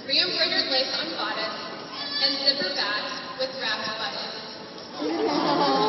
re-embroidered lace on bodice, and zipper back with wrapped buttons.